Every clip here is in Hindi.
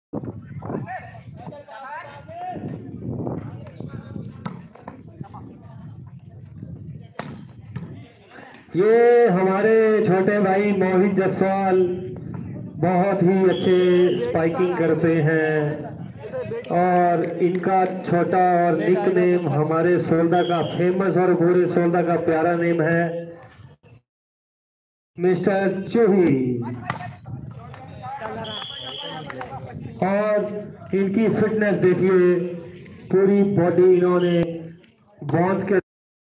ये हमारे छोटे भाई मोहित जायसवाल बहुत ही अच्छे स्पाइकिंग करते हैं और इनका छोटा और निक नेम हमारे सोलदा का फेमस और पूरे सोलदा का प्यारा नेम है मिस्टर चूही। और इनकी फिटनेस देखिए, पूरी बॉडी इन्होंने बॉन्स के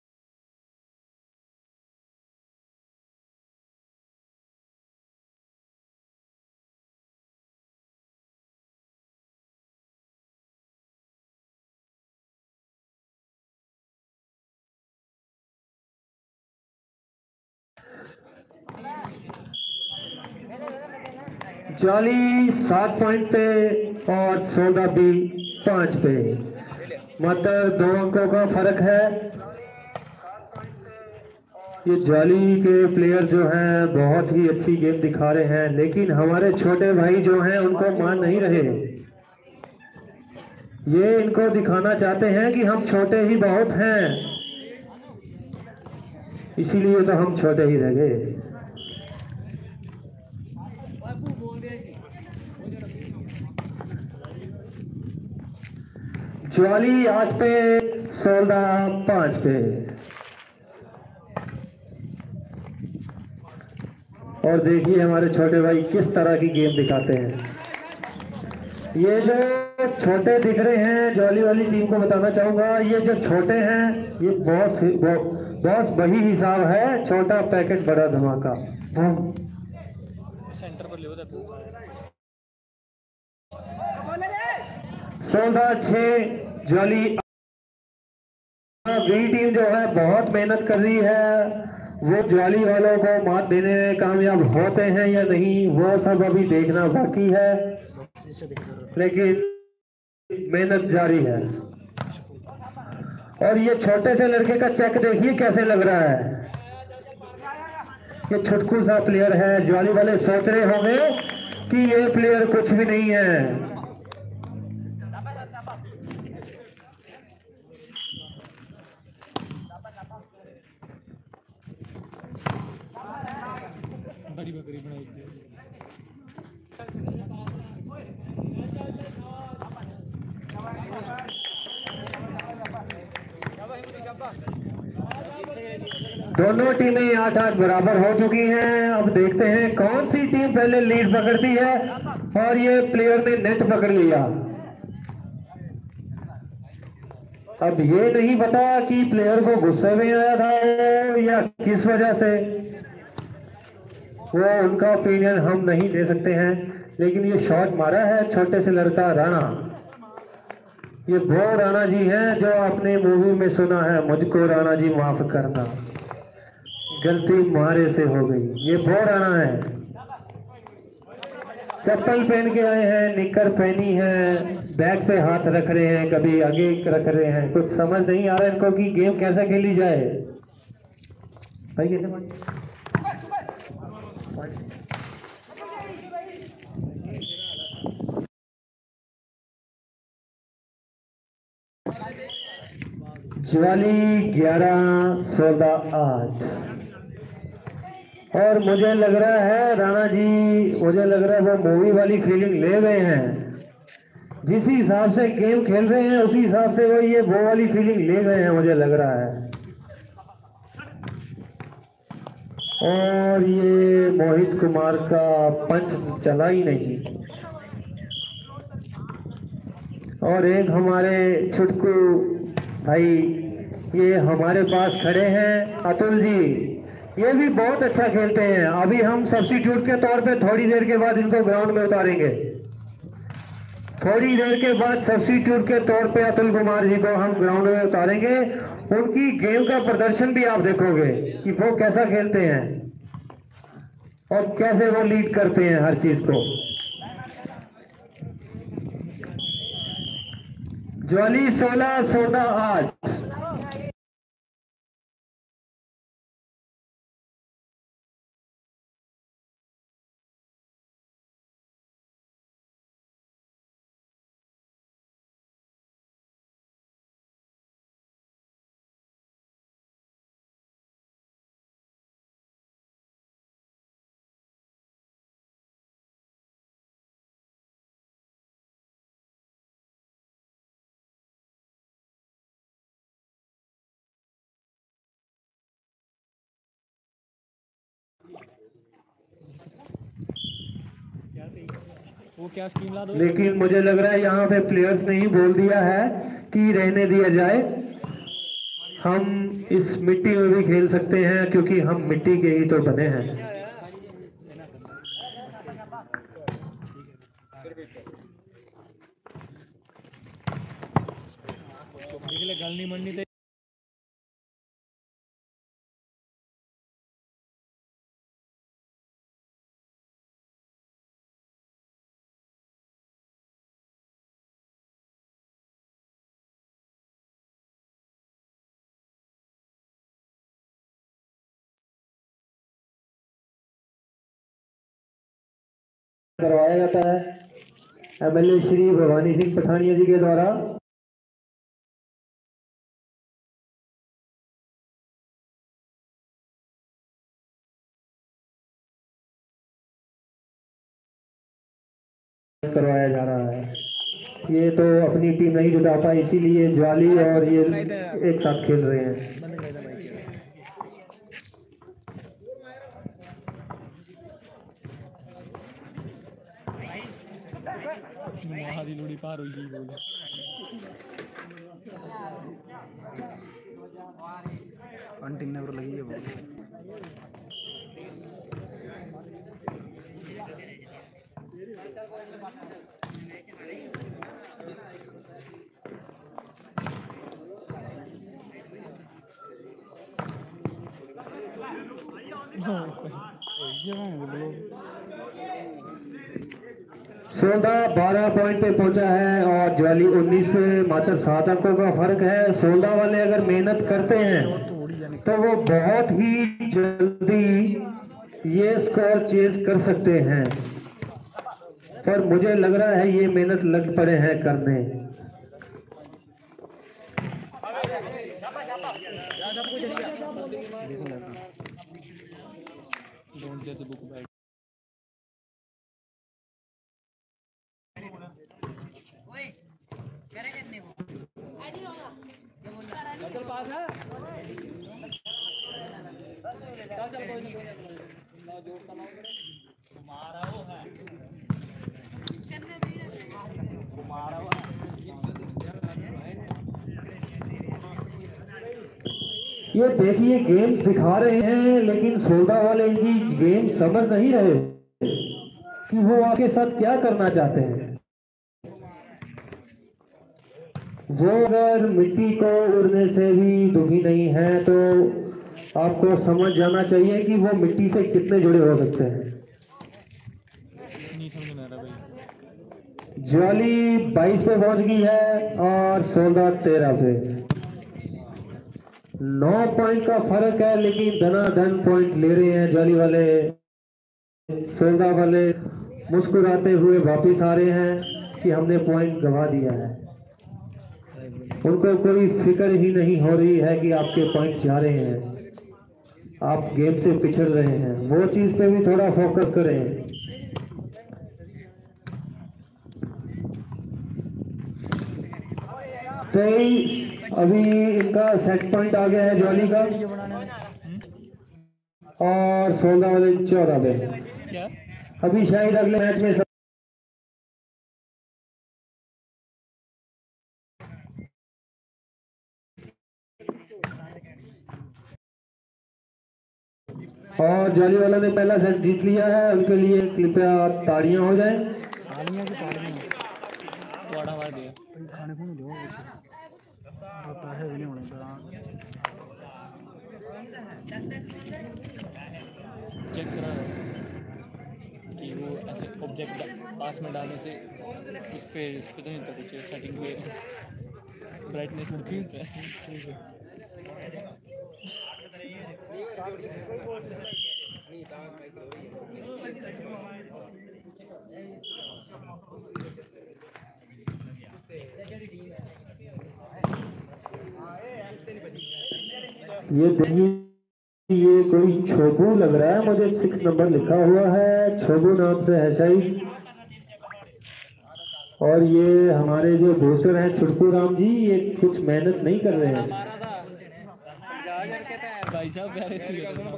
जॉली 7 पॉइंट पे और सोलदा भी 5 पे, मात्र 2 अंकों का फर्क है। ये जॉली के प्लेयर जो हैं बहुत ही अच्छी गेम दिखा रहे हैं, लेकिन हमारे छोटे भाई जो हैं उनको मान नहीं रहे। ये इनको दिखाना चाहते हैं कि हम छोटे ही बहुत हैं, इसीलिए तो हम छोटे ही रह गए। ज्वाली 8 पे, सोलदा 5 पे। और देखिए हमारे छोटे भाई किस तरह की गेम दिखाते हैं। ये जो छोटे दिख रहे हैं, ज्वाली वाली टीम को बताना चाहूंगा, ये जो छोटे हैं ये बॉस वही हिसाब है, छोटा पैकेट बड़ा धमाका। सेंटर पर ले तू। सोलदा 6, ज्वाली। बी टीम जो है बहुत मेहनत कर रही है, वो ज्वाली वालों को मात देने में कामयाब होते हैं या नहीं वो सब अभी देखना बाकी है, लेकिन मेहनत जारी है। और ये छोटे से लड़के का चेक देखिए कैसे लग रहा है। ये छुटकू सा प्लेयर है, ज्वाली वाले सोच रहे होंगे कि ये प्लेयर कुछ भी नहीं है। बड़ी बकरी बनाई थी। दोनों टीमें 8-8 बराबर हो चुकी हैं। अब देखते हैं कौन सी टीम पहले लीड पकड़ती है। और ये प्लेयर ने नेट पकड़ लिया। अब ये नहीं पता कि प्लेयर को गुस्से में आया था या किस वजह से, वो उनका ओपिनियन हम नहीं दे सकते हैं, लेकिन ये शॉट मारा है छोटे से लड़का राणा। ये वो राणा जी हैं जो आपने मूवी में सुना है, मुझको राणा जी माफ करना, गलती मारे से हो गई। ये वो राणा है। चप्पल पहन के आए हैं, निकर पहनी है, बैग पे हाथ रख रहे हैं, कभी आगे रख रहे हैं, कुछ समझ नहीं आ रहा इनको कि गेम कैसे खेली जाए। भाई कैसे ज्वाली 11, सोलदा 8। और मुझे लग रहा है राणा जी, मुझे लग रहा है वो मूवी वाली फीलिंग ले गए हैं। जिस हिसाब से गेम खेल रहे हैं उसी हिसाब से वो वाली फीलिंग ले गए हैं, मुझे लग रहा है। और ये मोहित कुमार का पंच चला ही नहीं। और एक हमारे छुटकू भाई ये हमारे पास खड़े हैं, अतुल जी, ये भी बहुत अच्छा खेलते हैं। अभी हम सब्स्टिट्यूट के तौर पे थोड़ी देर के बाद इनको ग्राउंड में उतारेंगे। थोड़ी देर के बाद सब्स्टिट्यूट के तौर पे अतुल कुमार जी को हम ग्राउंड में उतारेंगे। उनकी गेम का प्रदर्शन भी आप देखोगे कि वो कैसा खेलते हैं और कैसे वो लीड करते हैं हर चीज को। ज्वाली 16, सोलदा 8। वो क्या स्कीम ला दो। लेकिन मुझे लग रहा है यहाँ पे प्लेयर्स ने ही बोल दिया है कि रहने दिया जाए, हम इस मिट्टी में भी खेल सकते हैं क्योंकि हम मिट्टी के ही तो बने हैं। गल नहीं मननी थे। करवाया जाता है एमएलए श्री भवानी सिंह पठानिया जी के द्वारा। करवाया जा रहा है। ये तो अपनी टीम नहीं जुटा पाई, इसीलिए ज्वाली और ये एक साथ खेल रहे हैं। महादी लुड़ी पार हुई जी बोल। अंटिंग नंबर लगी है बहुत। सोलह 12 पॉइंट पे पहुंचा है और ज्वाली 19 पे। मात्र 7 अंकों का फर्क है। 16 वाले अगर मेहनत करते हैं तो वो बहुत ही जल्दी ये स्कोर चेज कर सकते हैं, पर मुझे लग रहा है ये मेहनत लग पड़े हैं करने। ये देखिए गेम दिखा रहे हैं लेकिन 16 वाले इनकी गेम समझ नहीं रहे कि वो आपके साथ क्या करना चाहते हैं। वो अगर मिट्टी को उड़ने से भी दुखी नहीं है तो आपको समझ जाना चाहिए कि वो मिट्टी से कितने जुड़े हो सकते हैं। नहीं समझ में आ रहा भाई। ज्वाली 22 पे पहुंच गई है और 16 13 पे। 9 पॉइंट का फर्क है लेकिन धनाधन पॉइंट ले रहे हैं ज्वाली वाले। 16 वाले मुस्कुराते हुए वापस आ रहे हैं कि हमने पॉइंट गंवा दिया है। उनको कोई फिक्र ही नहीं हो रही है कि आपके पॉइंट जा रहे हैं, आप गेम से पिछड़ रहे हैं। वो चीज पे भी थोड़ा फोकस करें। 23 अभी इनका सेट पॉइंट आ गया है ज्वाली का और 16 वाले 14 पे। क्या अभी शायद अगले मैच में और ज्वाली वाला ने पहला सेट जीत लिया है। उनके लिए कृपया ताड़ियां हो जाएं। तालियां की तालियां वाड़ा मार दिया। खाने को नहीं दो पैसे भी नहीं होने चेक करा कि वो ऐसे ऑब्जेक्ट पास में डालने से उस पर तो नहीं होता कुछ सेटिंग पे ब्राइटनेस उड़ती है। ये देखिए ये कोई छोबू लग रहा है मुझे। 6 नंबर लिखा हुआ है, छोबू नाम से है शायद। और ये हमारे जो बॉसर हैं छुटकू राम जी, ये कुछ मेहनत नहीं कर रहे हैं।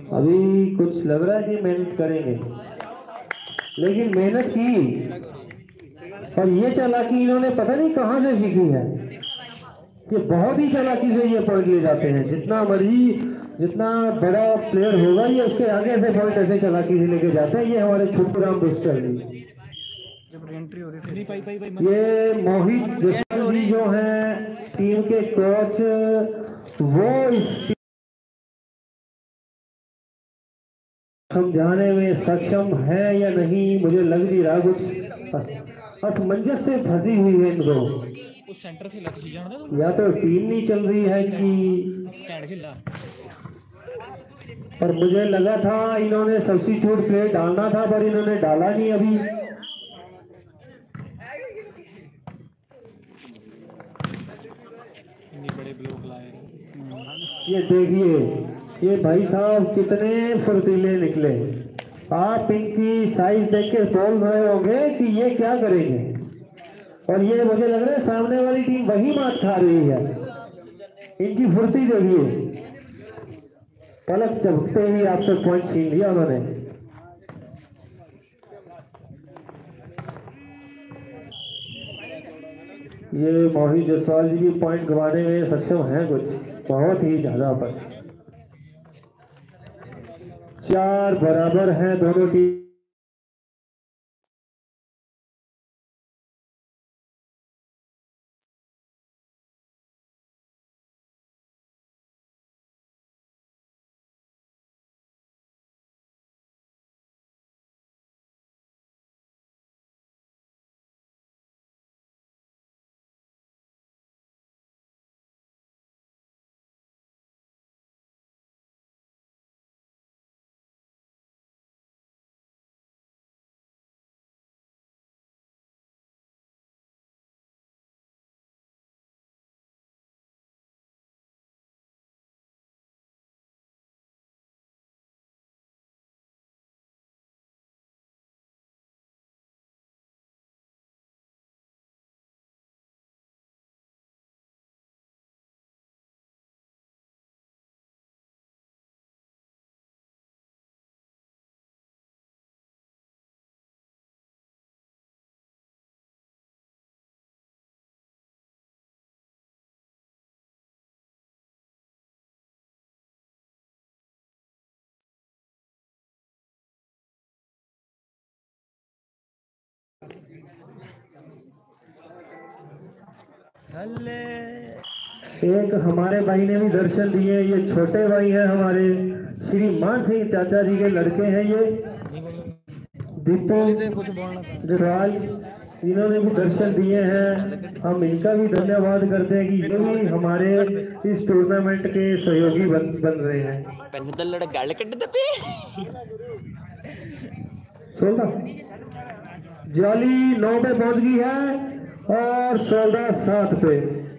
अभी कुछ लग रहा है कि मेहनत करेंगे, लेकिन मेहनत की और ये चालाकी इन्होंने पता नहीं कहाँ से सीखी है। ये बहुत ही चालाकी से ये पॉइंट लिए जाते हैं। जितना मर्जी, जितना बड़ा प्लेयर होगा ये उसके आगे से पॉइंट ऐसे चालाकी से लेके जाते हैं। ये हमारे छोटू राम बुस्टर जी, जब एंट्री हो रही थी नहीं पाई ये मोहित जसवाल जी जो हैं टीम के कोच, वो इस समझाने में सक्षम है या नहीं मुझे लग नहीं रहा। कुछ असमंजस से फंसी हुई है इनको। उस सेंटर खेला तुझे जानदा तू या तो टीम नहीं चल रही है कि, कैंड खेला पर मुझे लगा था इन्होंने सब्स्टिट्यूट प्लेयर डालना था पर इन्होंने डाला नहीं अभी। इतनी बड़े ब्लॉक लाए। ये देखिए, ये भाई साहब कितने फुर्तीले निकले। आप इनकी साइज देख के बोल रहे होंगे कि ये क्या करेंगे, और ये मुझे लग रहा है सामने वाली टीम वही मात खा रही है। इनकी फुर्ती देखिए, पलक चमकते ही आपसे पॉइंट छीन लिया उन्होंने। ये मोहित जसवाल जी भी पॉइंट गंवाने में सक्षम हैं कुछ बहुत ही ज्यादा। पर 4 बराबर हैं दोनों टीम। एक हमारे भाई ने भी दर्शन दिए। ये छोटे भाई हैं हमारे श्री मान सिंह चाचा जी के लड़के हैं। ये दीपू जसवाल, इन्होंने भी दर्शन दिए हैं। हम इनका भी धन्यवाद करते हैं कि ये भी हमारे इस टूर्नामेंट के सहयोगी बन रहे हैं। 16 जाली 9 पे पहुंच गई है और 16 7 पे।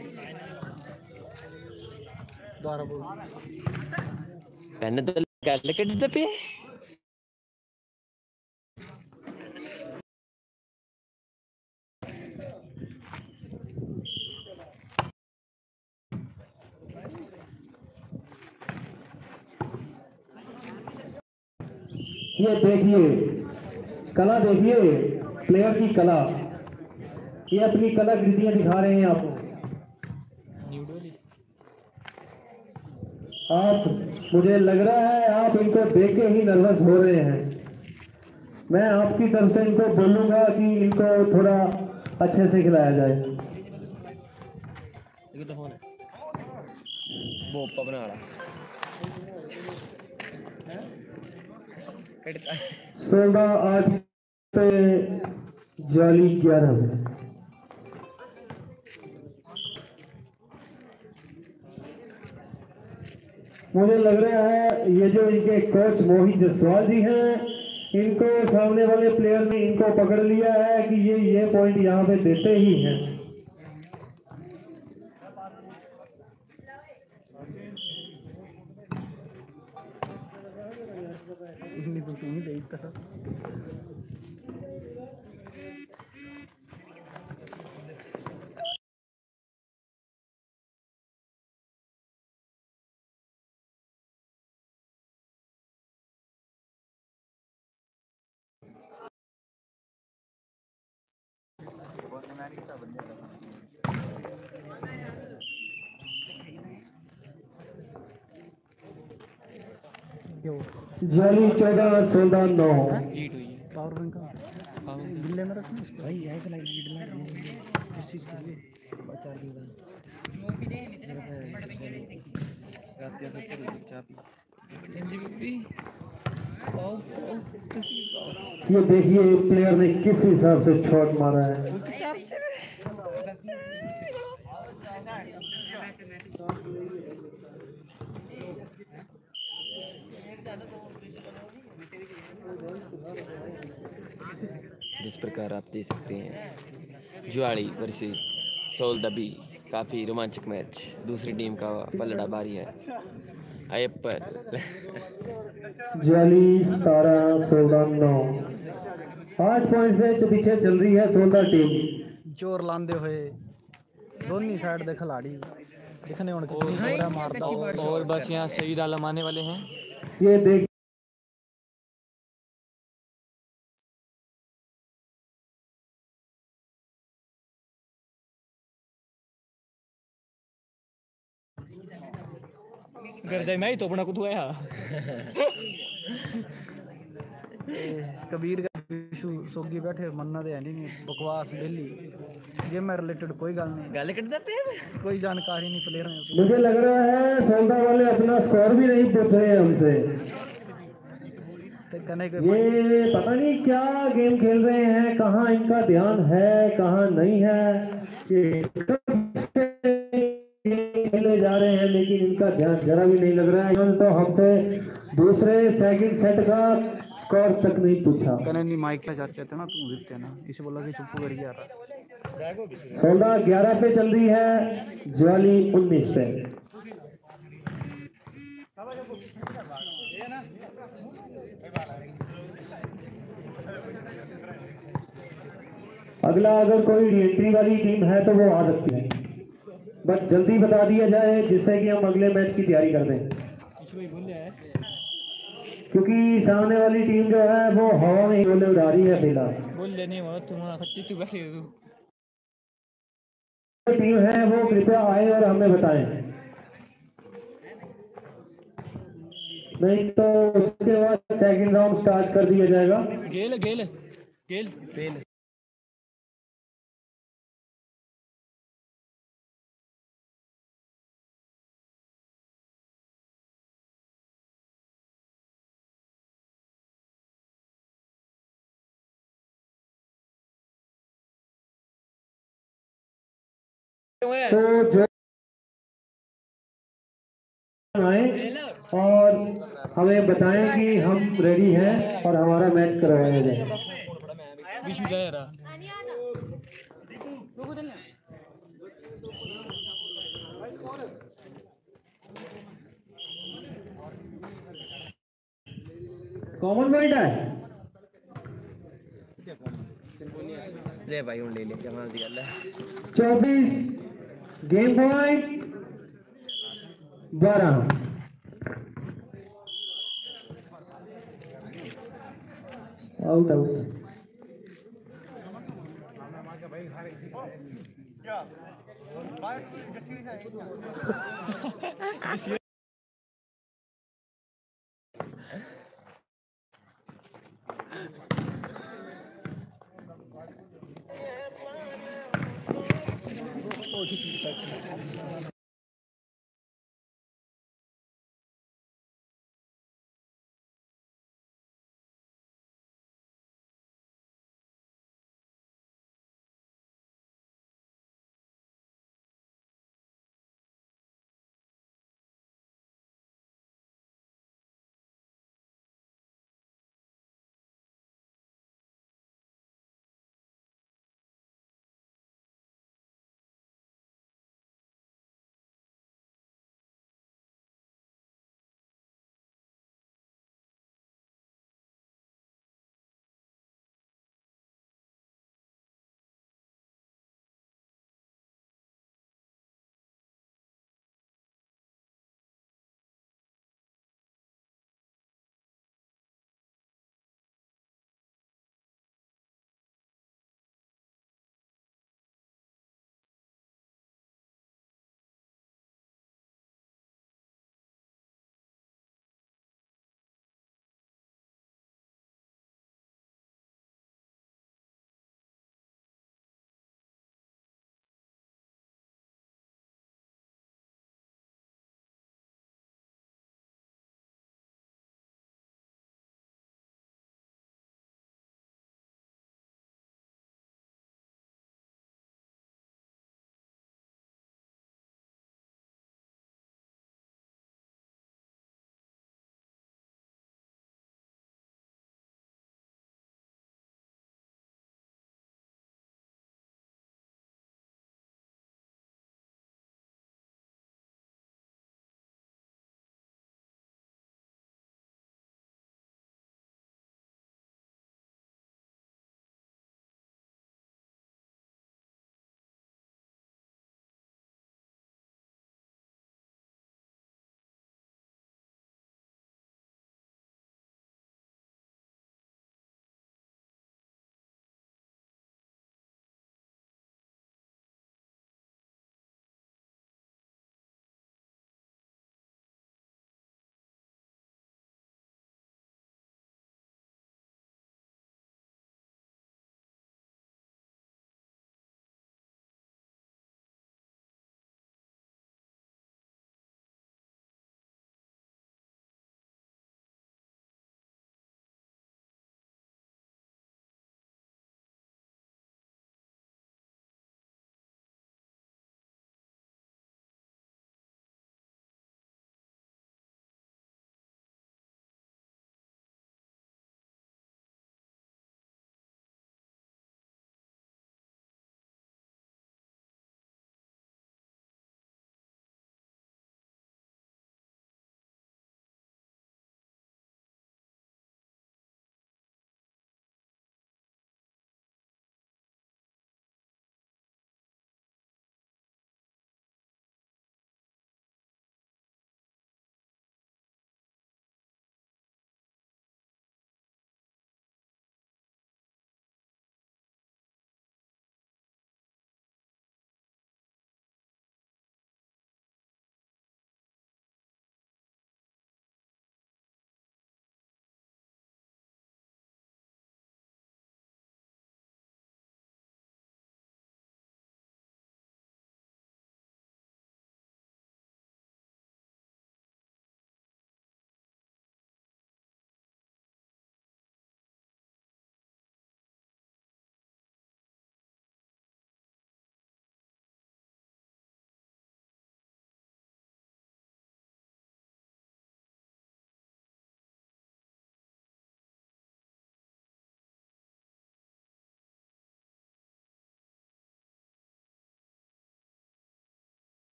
ये देखिए कला, देखिए प्लेयर की कला। ये अपनी कलाकृतियां दिखा रहे हैं आपको। आप, मुझे लग रहा है आप इनको देख के ही नर्वस हो रहे हैं। मैं आपकी तरफ से इनको बोलूंगा कि इनको थोड़ा अच्छे से खिलाया जाए। वो बना रहा 16 8 पे जाली 11 में। मुझे लग रहा है ये जो इनके कोच मोहित जसवाल जी हैं, इनको सामने वाले प्लेयर ने इनको पकड़ लिया है कि ये पॉइंट यहाँ पे देते ही हैं। ज्वाली 14 16 9। हीट हुई है पावर बैंक का हाँ गिल्ले में रखना इसको भाई है कि लाइट लीड में किस चीज़ के लिए चार्जिंग का रात के 70 चाय पी एनजीबी आओ ये देखिए प्लेयर ने किस हिसाब से शॉट मारा है। जिस प्रकार आप देख सकते हैं जुआड़ी वर्सेस सोल दबी, काफ़ी रोमांचक मैच। दूसरी टीम का पलड़ा भारी है। अयप्पल ज्वाली 17 16 9। 8 पॉइंट से पीछे चल रही है सोलदा टीम। जोर लांदे हुए दोनों साइड दे खिलाड़ी दिखने उन कितनी जोरा मारता हो। और बस यहाँ सईद आलम आने वाले हैं। ये देख घर जाए मैं ही तो अपना कुछ आया कबीर का विशु सोगी बैठे मन्ना दे नहीं बकवास डेली गेम में रिलेटेड कोई गल नहीं गल कटदा पे कोई जानकारी नहीं प्लेयर में। मुझे लग रहा है सोलदा वाले अपना स्कोर भी नहीं पूछ रहे हैं हमसे। तो कहने के ये पता नहीं क्या गेम खेल रहे हैं, कहाँ इनका ध्यान है कहाँ नहीं है। ये कब से खेले जा रहे हैं लेकिन इनका ध्यान जरा भी नहीं लग रहा है। तो हमसे दूसरे सेकंड सेट का स्कोर तक नहीं पूछा। कहने नहीं माइक का जाते थे ना तू देते ना इसे बोला कि चुप कर गया था। सोलदा 11 पे चल रही है, ज्वाली 19 पे। अगला अगर कोई रीएंट्री वाली टीम है तो वो आ सकती है, बस जल्दी बता दिया जाए जिससे कि हम अगले मैच की तैयारी कर दें। क्योंकि सामने वाली टीम जो है वो हवा में गोले उड़ा रही है फिलहाल। बोल लेने वाला तुम खच्ची तू बैठे हो टीम है वो कृपया आए और हमें बताएं, नहीं तो उसके बाद सेकंड राउंड स्टार्ट कर दिया जाएगा। गेल गेल गेल फेल तो जो आए और हमें बताएं कि हम रेडी हैं और हमारा मैच करवाया जाए। विशु जाए रहा कॉमन पॉइंट है। ले भाई हूँ ले ले कमाल दी गल है। 24 game point 12। Out out.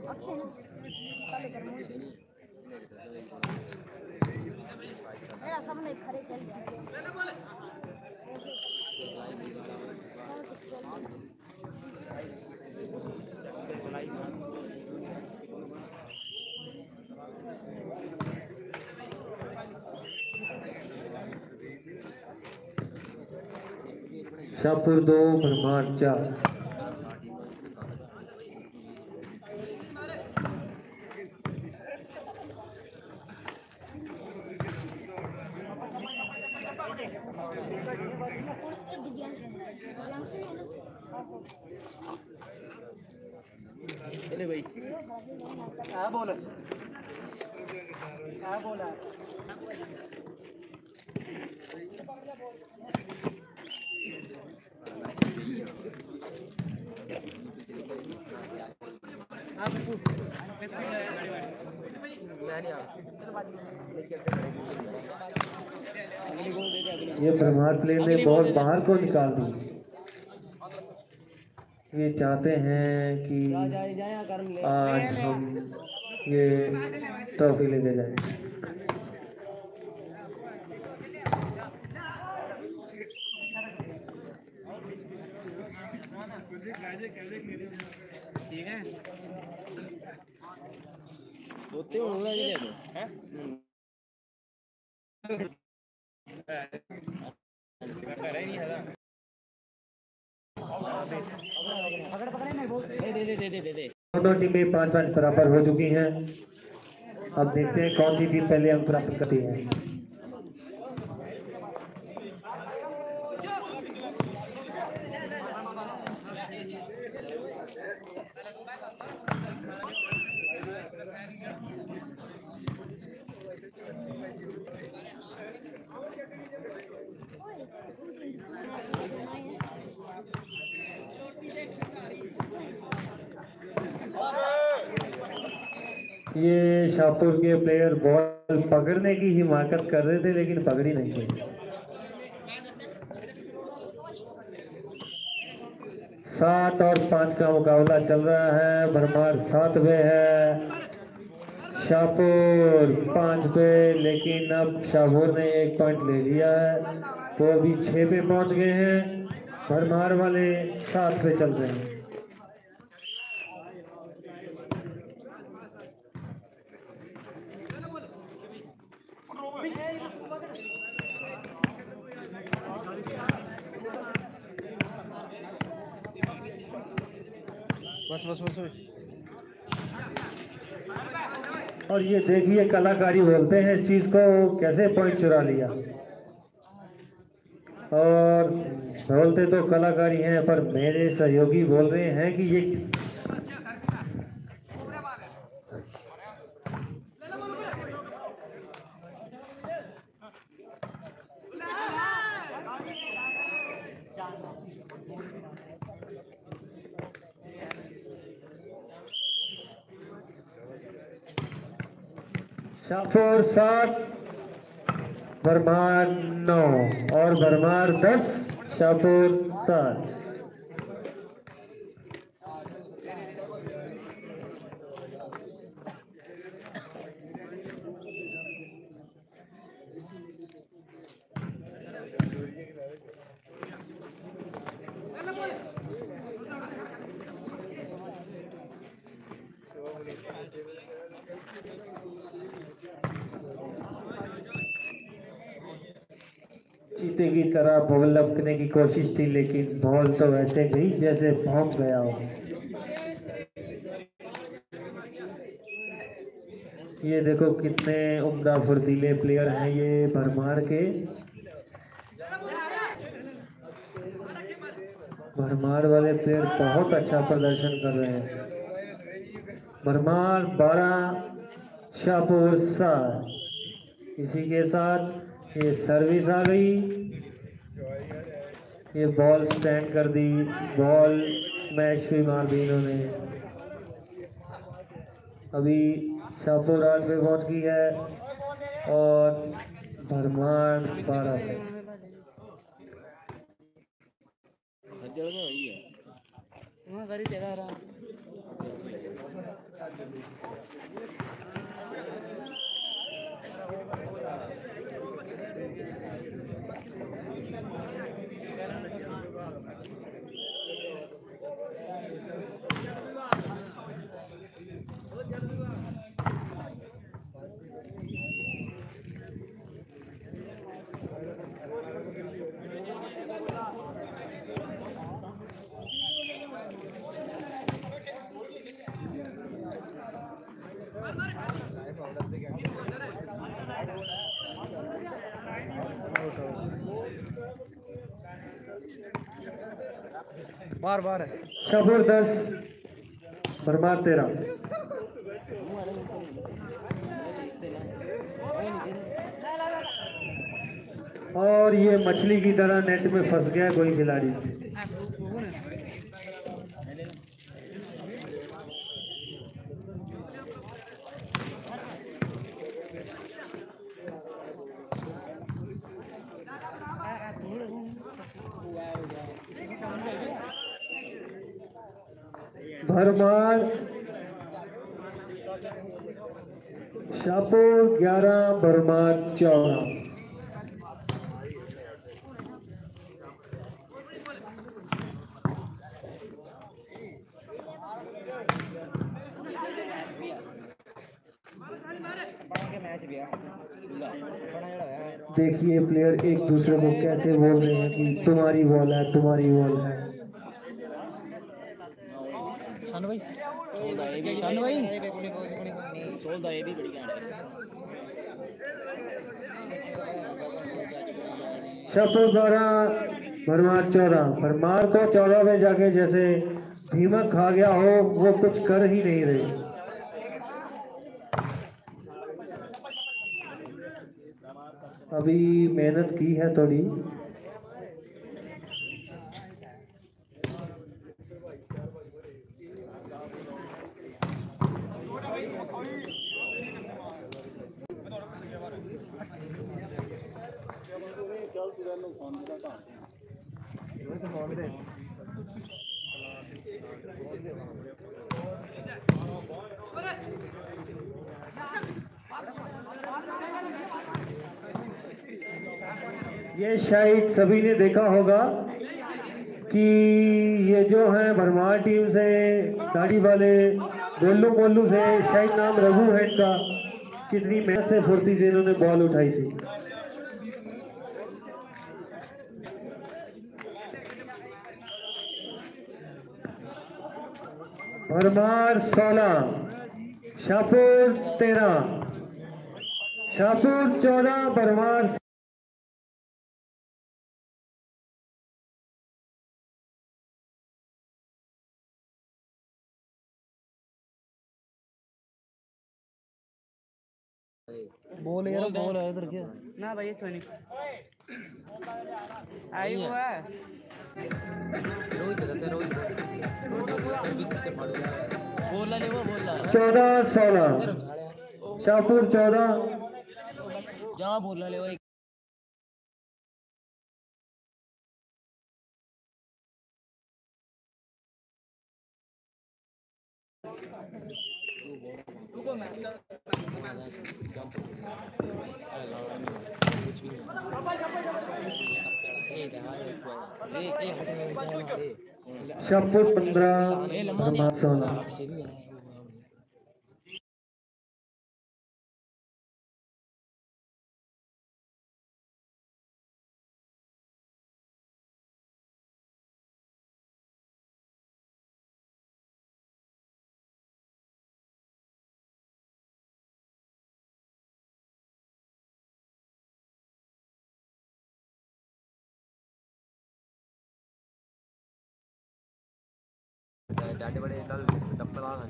Shahpur 2 Bharmar 4। चले भाई क्या बोल क्या बोला ये भरमार प्लेयर ने बॉल बाहर को निकाल दी। ये चाहते हैं कि आज हम ये ट्रॉफी लेके जाएं। ठीक है दोते होना ये ले हैं करे नहीं है दे दोनों टीमें 5-5 बराबर हो चुकी हैं। अब देखते हैं कौन सी टीम पहले अंक प्राप्त करती है। ये शाहपुर के प्लेयर बॉल पकड़ने की हिमाकत कर रहे थे लेकिन पकड़ी नहीं गई। 7 और 5 का मुकाबला चल रहा है। भरमार 7 पे है, शाहपुर 5 पे, लेकिन अब शाहपुर ने 1 पॉइंट ले लिया है। वो अभी 6 पे पहुंच गए हैं। भरमार वाले 7 पे चल रहे हैं। बस बस बस और ये देखिए कलाकारी बोलते हैं इस चीज को, कैसे पॉइंट चुरा लिया। और बोलते तो कलाकारी हैं, पर मेरे सहयोगी बोल रहे हैं कि ये शाहपुर 7 भरमार 9 और भरमार 10 शाहपुर 7। चीते की तरह बॉल लपकने की कोशिश थी, लेकिन बॉल तो वैसे गई जैसे पहुंच गया हो। ये देखो कितने उम्दा फुर्तीले प्लेयर हैं ये भरमार के। भरमार वाले प्लेयर बहुत अच्छा प्रदर्शन कर रहे हैं। भरमार 12 शाहपुर 7। इसी के साथ ये सर्विस आ गई, ये बॉल स्टैंड कर दी, बॉल स्मैश भी मार दी इन्होंने। अभी शाहपुर 8 पे पहुंच गई है और भरमार 12 पे। बार बार है। शाहपुर 10 भरमार 13। और ये मछली की तरह नेट में फंस गया कोई खिलाड़ी। भरमार शाहपुर 11 भरमार 14। देखिए प्लेयर एक दूसरे को कैसे बोल रहे हैं कि तुम्हारी बॉल है, तुम्हारी बॉल है। शन भाई शन भाई शाहपुर 12 भरमार 14। भरमार को 14 में जाके जैसे दीमक खा गया हो, वो कुछ कर ही नहीं रहे। अभी मेहनत की है थोड़ी। ये शायद सभी ने देखा होगा कि ये जो है भरमार टीम से दाढ़ी वाले गोल्लू मोल्लू से, शायद नाम रघु है इनका, कितनी मेहनत से फुर्ती से इन्होंने बॉल उठाई थी। भरमार 16 शाहपुर 13। शाहपुर 14 भरमार। बोल यार बोल है इधर क्या ना भाई तो नहीं आई हुआ है। बोला ले वो बोला 14-16 शाहपुर 14। जहाँ बोलना ले वो शाहपुर 15 भरमार 16। डाटे बड़े कल डब्बा ला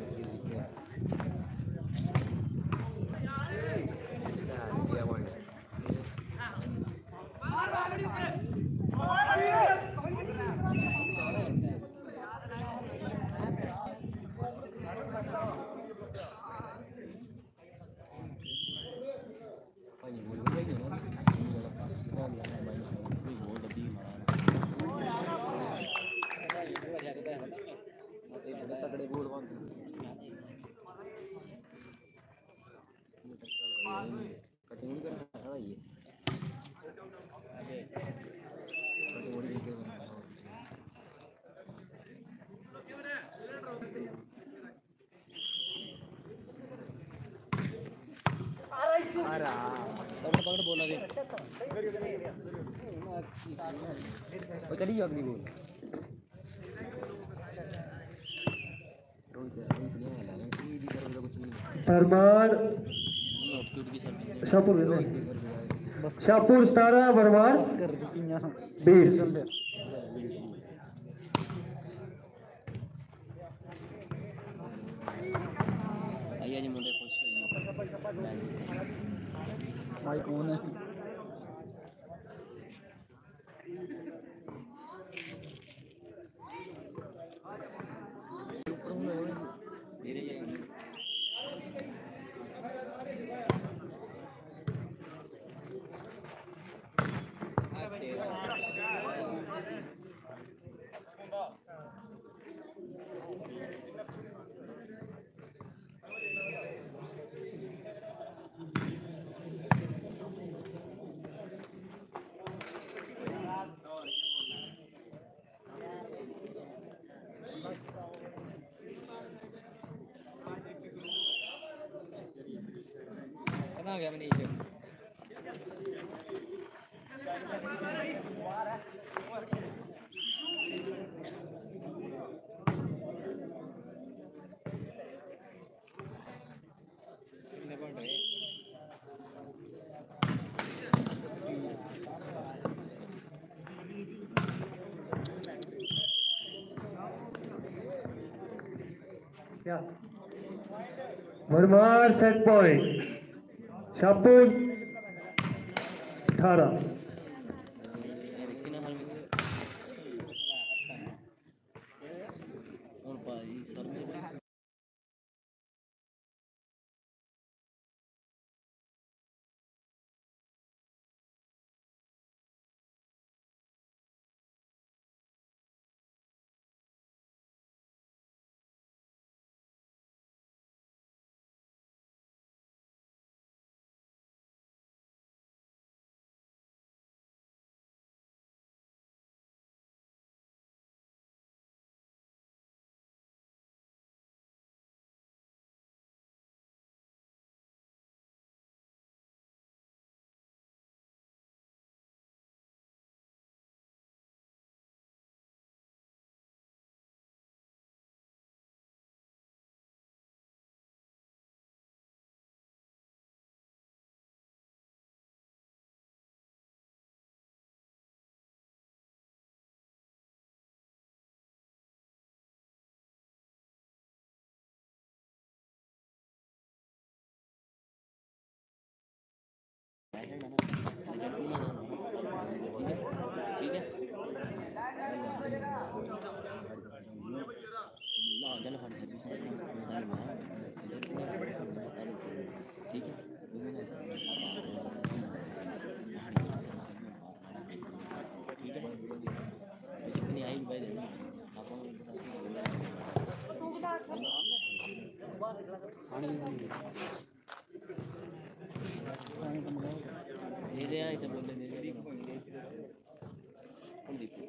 तगड़े बोल पकड़ पकड़ बोला दे वो चली गई अगली बोल परमार शाहपुर शाहपुर 17 परमार 20 आइए जी मुंडे खुश भाई कौन है धीरे कहाँ गया मैंने ये कितने पॉइंट है क्या भरमार सेट पॉइंट शाहपुर 18 कितना हाल में से और भाई सर में ठीक है ठीक है जितनी आई भाई दे दे ऐसे बोल दे दे कौन दीपू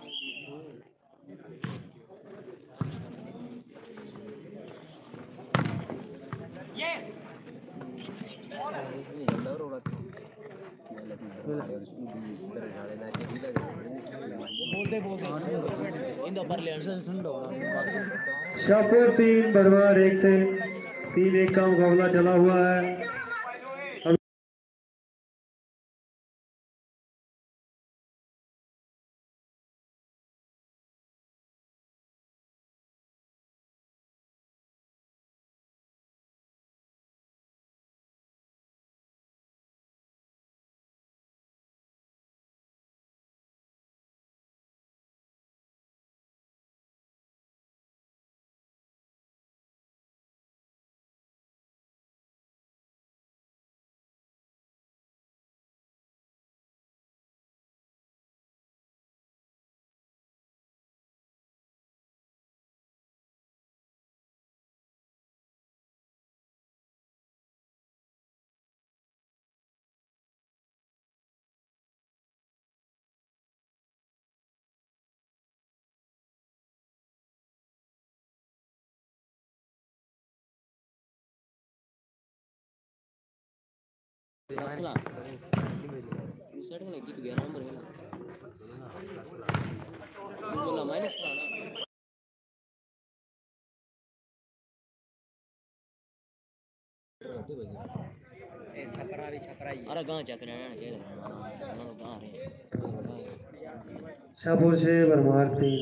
शाहपुर 3 भरमार 1 से 3-1 का मुकाबला चला हुआ है। अरे गाँव चेक रहना चाहिए गाँव शाहपुर से भरमार 3।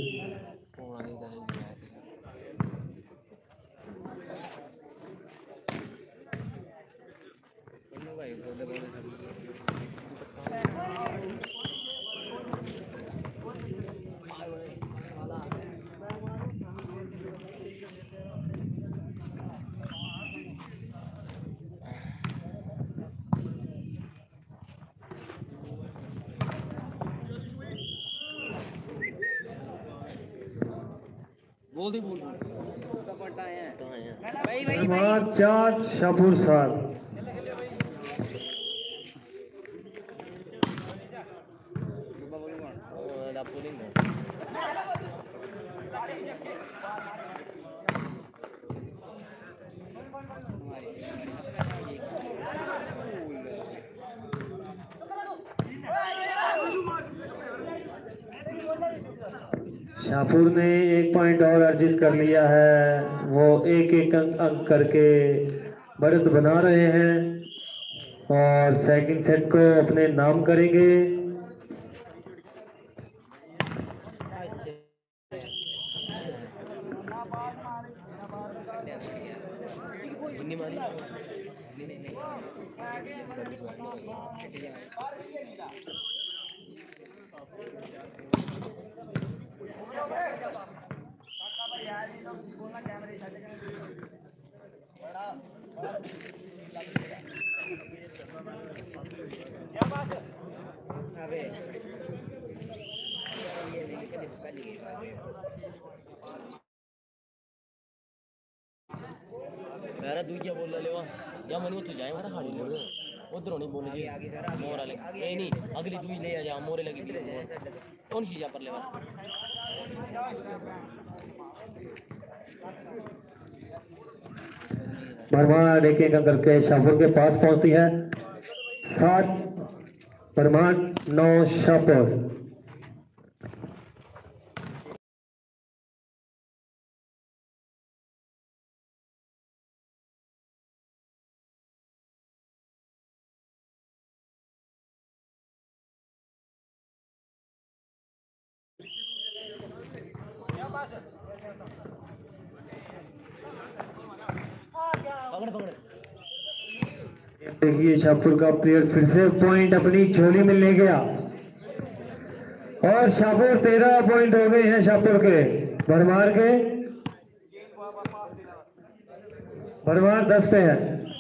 बोल दे भरमार 4 शाहपुर 7। शाहपुर ने 1 पॉइंट और अर्जित कर लिया है। वो एक अंक करके बढ़त बना रहे हैं और सेकंड सेट को अपने नाम करेंगे। मेरा दूजा बोल ले वा या मनु तू जाए मारा खाड़ी ले उधर नहीं बोल जी मोर वाले ए नहीं अगली दूई ले आ जा मोरे लगी कौन सी जा पर ले बस भरमार एक अंक करके शाहपुर के पास पहुंचती है। 7 भरमार 9 शाहपुर। देखिए शाहपुर का प्लेयर फिर से पॉइंट अपनी झोली में ले गया और शाहपुर 13 पॉइंट हो गए हैं। शाहपुर के भरमार 10 पे है।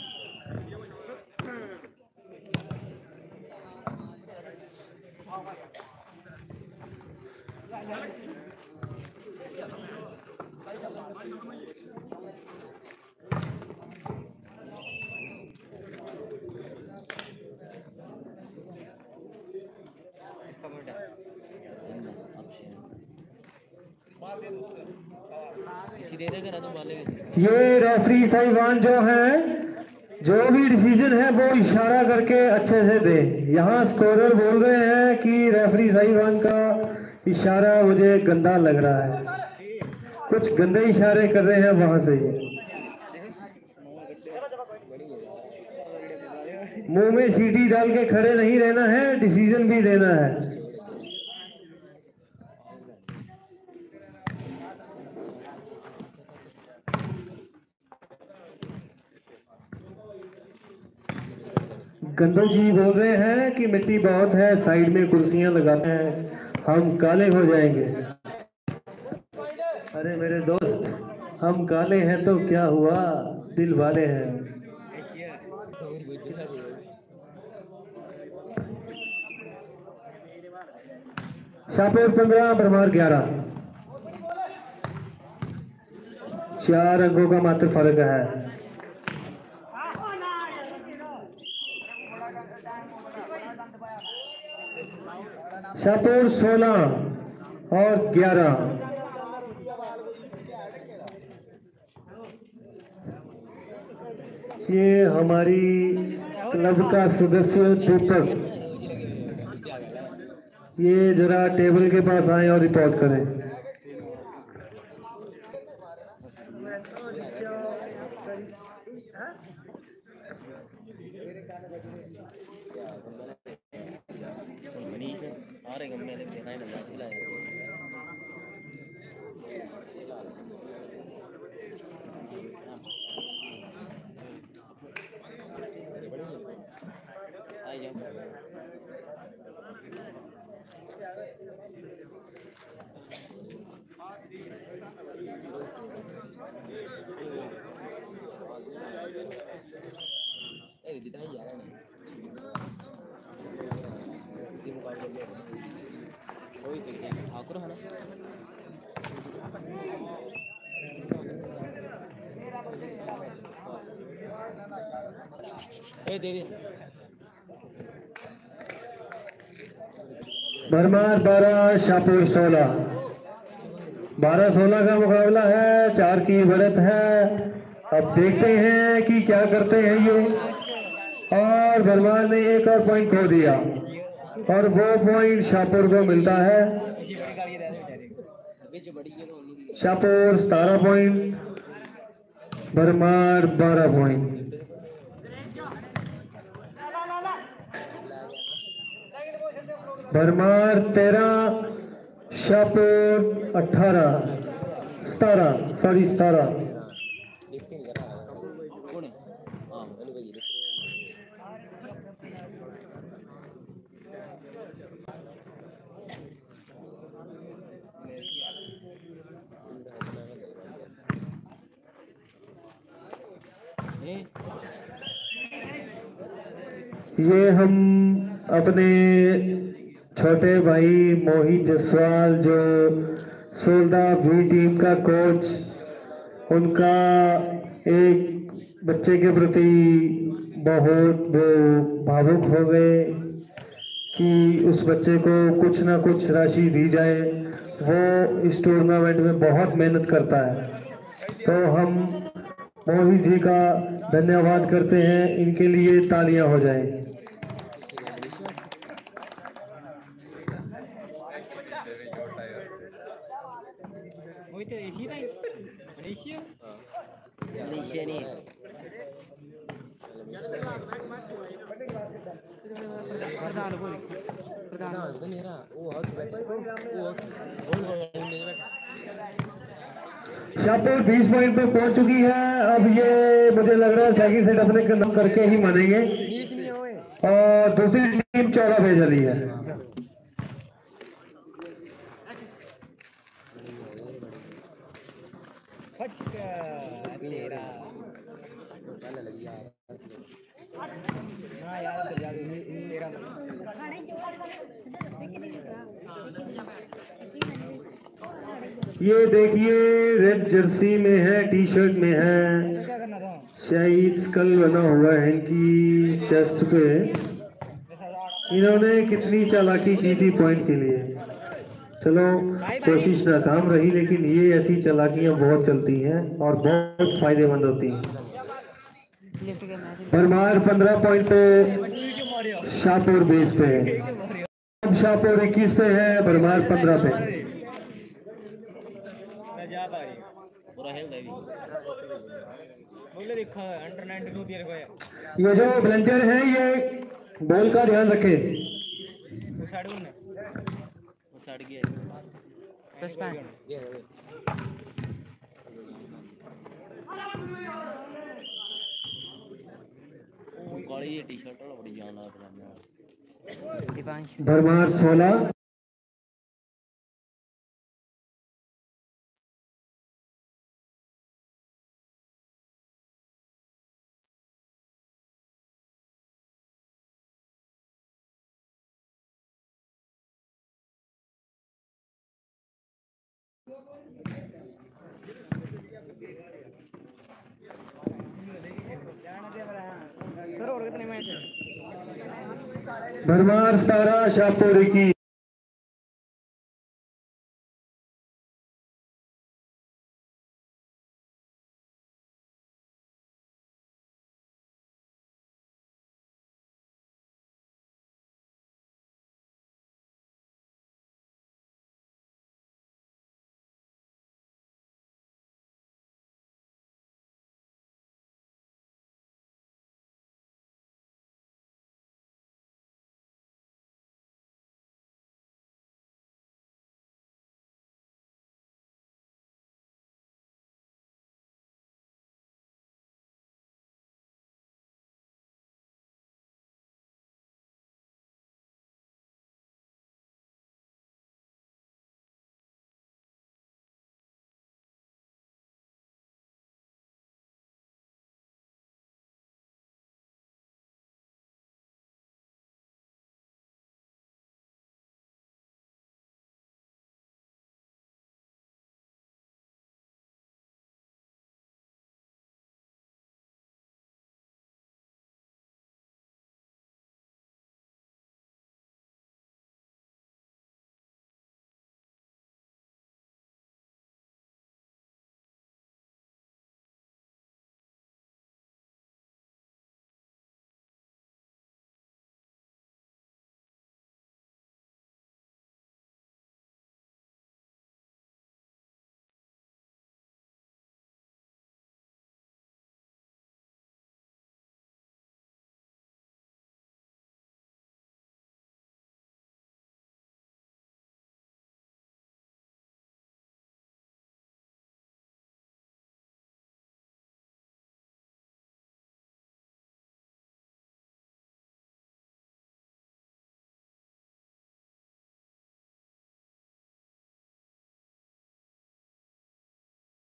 इसी दे देगा ना तुम वाले ये रेफरी साहिबान जो है, जो भी डिसीजन है वो इशारा करके अच्छे से दे। यहाँ स्कोरर बोल रहे हैं कि रेफरी साहिबान का इशारा मुझे गंदा लग रहा है, कुछ गंदे इशारे कर रहे हैं वहां से। मुंह में सीटी डाल के खड़े नहीं रहना है, डिसीजन भी देना है। गंदू जी बोल रहे हैं कि मिट्टी बहुत है, साइड में कुर्सियां लगाते हैं, हम काले हो जाएंगे। अरे मेरे दोस्त, हम काले हैं तो क्या हुआ, दिल वाले हैं। शाहपुर 15 भरमार 11। 4 अंकों का मात्र फर्क है। शाहपुर 16 और 11। ये हमारी क्लब का सदस्य दीपक, ये जरा टेबल के पास आए और रिपोर्ट करें। सारे गमले लगे हैं ना मशीला है आई जाओ ए दिखा ही यार नहीं ये मुकाबले में वही देखिए ठाकुर है ना ए दे दे भरमार 12 शाहपुर 16, 12-16 का मुकाबला है, 4 की बढ़त है। अब देखते हैं कि क्या करते हैं ये। और भरमार ने एक और पॉइंट खो दिया और वो पॉइंट शाहपुर को मिलता है। शाहपुर 17 पॉइंट, भरमार 12 पॉइंट। भरमार 13, शाहपुर 18, 17 सॉरी 17। कौन है हां अली भाई ये हम अपने छोटे भाई मोहित जसवाल जो सोलदा बी टीम का कोच, उनका एक बच्चे के प्रति बहुत वो भावुक हो गए कि उस बच्चे को कुछ ना कुछ राशि दी जाए। वो इस टूर्नामेंट में बहुत मेहनत करता है, तो हम मोहित जी का धन्यवाद करते हैं। इनके लिए तालियां हो जाएं। मलेशिया नहीं शाहपुर 20 पॉइंट पे पहुंच चुकी है। अब ये मुझे लग रहा है सेकंड सेट अपने कदम करके ही मानेंगे और दूसरी टीम 14 पे चली है। ये देखिए रेड जर्सी में है, टी शर्ट में है, शायद स्कल बना हुआ है इनकी चेस्ट पे। इन्होंने कितनी चालाकी की थी पॉइंट के लिए। चलो कोशिश नाकाम रही, लेकिन ये ऐसी चालाकियां बहुत चलती हैं और बहुत फायदेमंद होती हैं। भरमार 15 पॉइंट पे शाहपुर 20 पे है। अब शाहपुर 21 पे है, भरमार 15 पे। ये जो वॉलंटियर है ये बॉल का ध्यान रखे। सड़ गया काली टी शर्ट वाला बड़ी जान आ भरमार 16, भरमार 17, शाहपुर 21।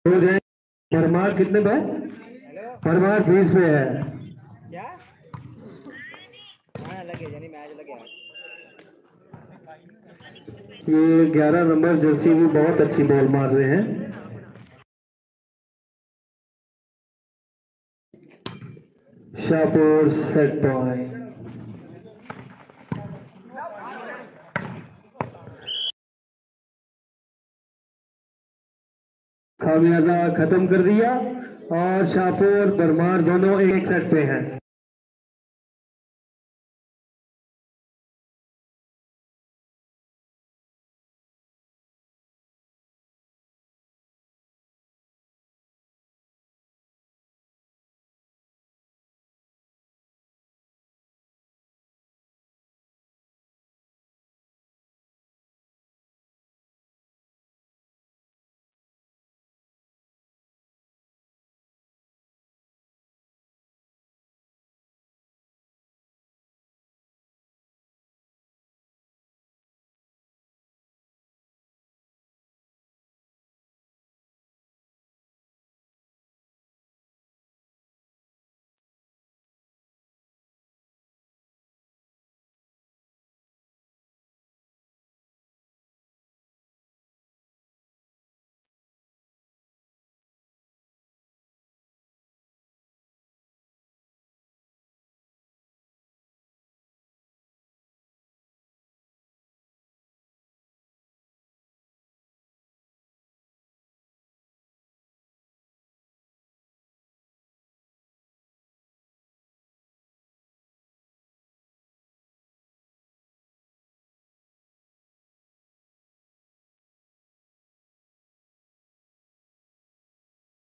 हो जाए। परमार कितने पे? परमार 20 पे है। क्या लगे यानी मैच लगे। ये 11 नंबर जर्सी भी बहुत अच्छी बॉल मार रहे हैं। Shahpur set point. खामियाजा खत्म कर दिया और शाहपुर बरमार दोनों एक सेट पे हैं।